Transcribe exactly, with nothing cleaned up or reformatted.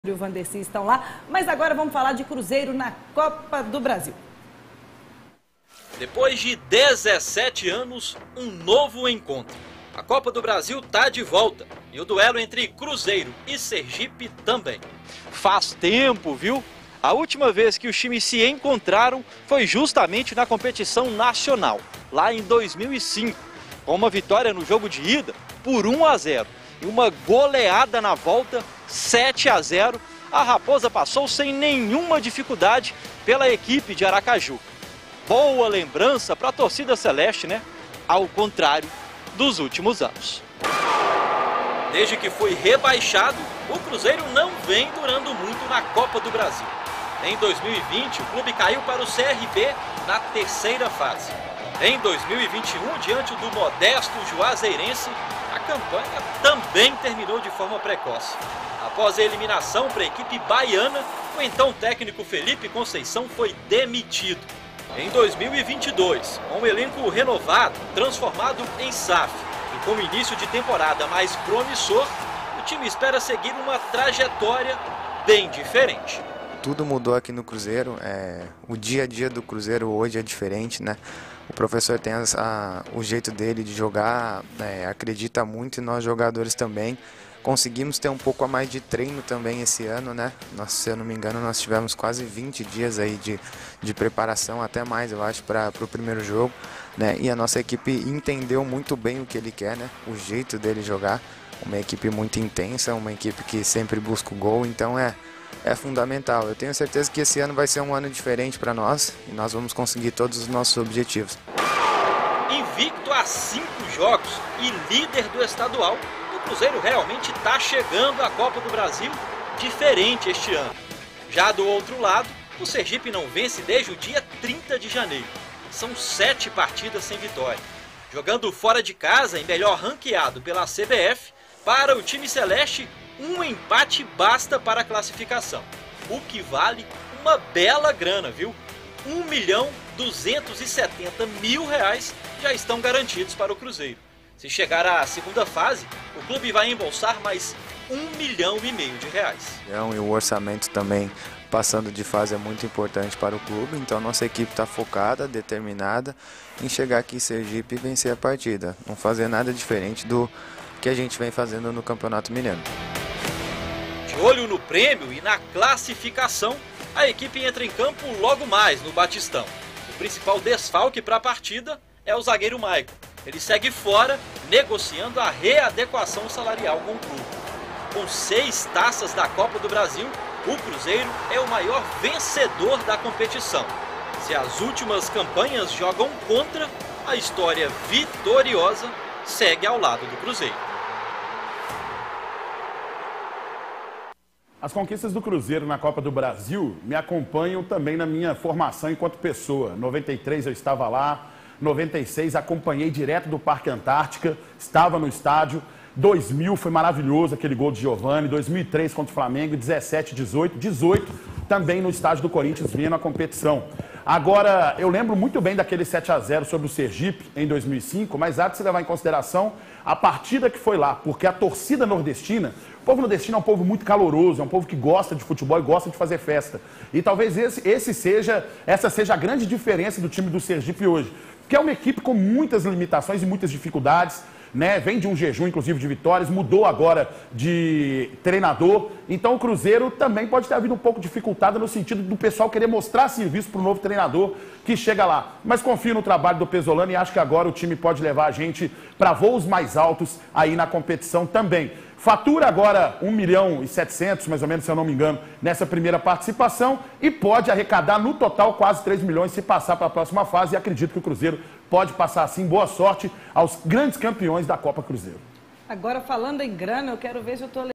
e o Vandercy estão lá, mas agora vamos falar de Cruzeiro na Copa do Brasil. Depois de dezessete anos, um novo encontro. A Copa do Brasil está de volta e o duelo entre Cruzeiro e Sergipe também. Faz tempo, viu? A última vez que os times se encontraram foi justamente na competição nacional, lá em dois mil e cinco, com uma vitória no jogo de ida por um a zero e uma goleada na volta sete a zero. A Raposa passou sem nenhuma dificuldade pela equipe de Aracaju. Boa lembrança para a torcida celeste, né? Ao contrário dos últimos anos. Desde que foi rebaixado, o Cruzeiro não vem durando muito na Copa do Brasil. Em dois mil e vinte, o clube caiu para o C R B na terceira fase. Em dois mil e vinte e um, diante do modesto Juazeirense, a campanha também terminou de forma precoce. Após a eliminação para a equipe baiana, o então técnico Felipe Conceição foi demitido. Em dois mil e vinte e dois, com um elenco renovado, transformado em S A F e com o início de temporada mais promissor, o time espera seguir uma trajetória bem diferente. Tudo mudou aqui no Cruzeiro, é, o dia a dia do Cruzeiro hoje é diferente, né? O professor tem a, a, o jeito dele de jogar, é, acredita muito e nós jogadores também. Conseguimos ter um pouco a mais de treino também esse ano, né? Nós, se eu não me engano, nós tivemos quase vinte dias aí de, de preparação, até mais, eu acho, para o primeiro jogo, né? E a nossa equipe entendeu muito bem o que ele quer, né? O jeito dele jogar. Uma equipe muito intensa, uma equipe que sempre busca o gol, então é, é fundamental. Eu tenho certeza que esse ano vai ser um ano diferente para nós e nós vamos conseguir todos os nossos objetivos. Invicto a cinco jogos e líder do estadual, o Cruzeiro realmente está chegando à Copa do Brasil diferente este ano. Já do outro lado, o Sergipe não vence desde o dia trinta de janeiro. São sete partidas sem vitória. Jogando fora de casa e melhor ranqueado pela C B F, para o time celeste, um empate basta para a classificação. O que vale uma bela grana, viu? um milhão duzentos e setenta mil reais já estão garantidos para o Cruzeiro. Se chegar à segunda fase, o clube vai embolsar mais um milhão e meio de reais. E o orçamento também, passando de fase, é muito importante para o clube, então nossa equipe está focada, determinada em chegar aqui em Sergipe e vencer a partida. Não fazer nada diferente do que a gente vem fazendo no Campeonato Mineiro. De olho no prêmio e na classificação, a equipe entra em campo logo mais no Batistão. O principal desfalque para a partida é o zagueiro Maicon. Ele segue fora, negociando a readequação salarial com o clube. Com seis taças da Copa do Brasil, o Cruzeiro é o maior vencedor da competição. Se as últimas campanhas jogam contra, a história vitoriosa segue ao lado do Cruzeiro. As conquistas do Cruzeiro na Copa do Brasil me acompanham também na minha formação enquanto pessoa. Em noventa e três eu estava lá, em noventa e seis acompanhei direto do Parque Antártica, estava no estádio. dois mil foi maravilhoso aquele gol de Giovani, dois mil e três contra o Flamengo, dezessete, dezoito, dezoito também no estádio do Corinthians vendo a competição. Agora, eu lembro muito bem daquele sete a zero sobre o Sergipe em dois mil e cinco, mas há de se levar em consideração a partida que foi lá, porque a torcida nordestina, o povo nordestino é um povo muito caloroso, é um povo que gosta de futebol e gosta de fazer festa. E talvez esse, esse seja, essa seja a grande diferença do time do Sergipe hoje, que é uma equipe com muitas limitações e muitas dificuldades, né? Vem de um jejum, inclusive, de vitórias, mudou agora de treinador. Então o Cruzeiro também pode ter havido um pouco dificultada no sentido do pessoal querer mostrar serviço para o novo treinador que chega lá. Mas confio no trabalho do Pesolano e acho que agora o time pode levar a gente para voos mais altos aí na competição também. Fatura agora um milhão e setecentos, mais ou menos, se eu não me engano, nessa primeira participação e pode arrecadar no total quase três milhões se passar para a próxima fase. E acredito que o Cruzeiro pode passar assim. Boa sorte aos grandes campeões da Copa Cruzeiro. Agora, falando em grana, eu quero ver se eu estou